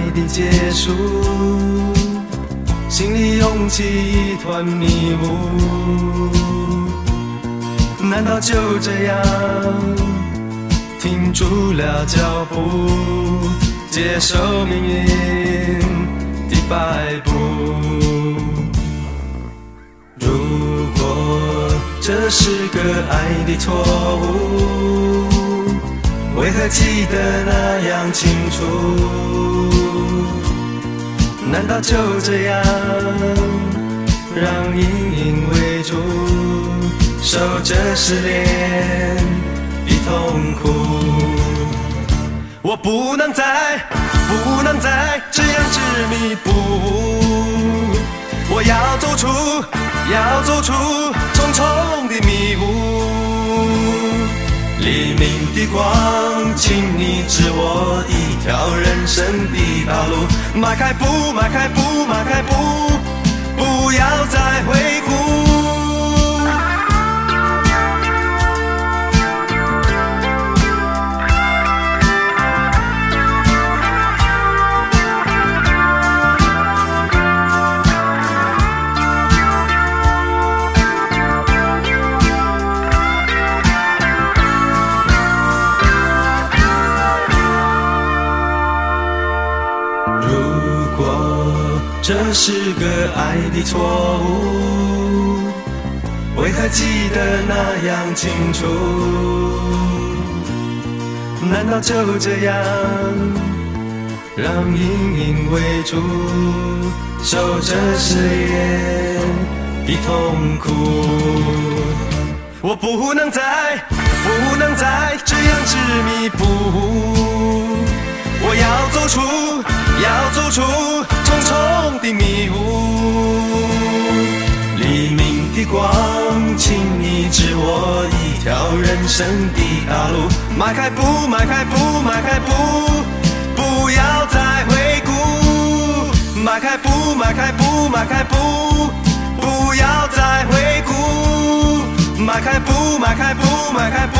的结束，心里涌起一团迷雾。难道就这样停住了脚步，接受命运的摆布？如果这是个爱的错误，为何记得那样清楚？难道就这样让阴影围住，受着失恋的痛苦？我不能再这样执迷不悟，我要走出重重的迷雾。黎明的光，请你指我一条人生的道路。迈开步，不要再回顾。这是个爱的错误，为何记得那样清楚？难道就这样让阴影围住，受着失恋的痛苦？我不能再这样执迷不悟，我要走出重重的迷雾。黎明的光，请你指我一条人生的道路。迈开步，不要再回顾。迈开步，不要再回顾。迈开步，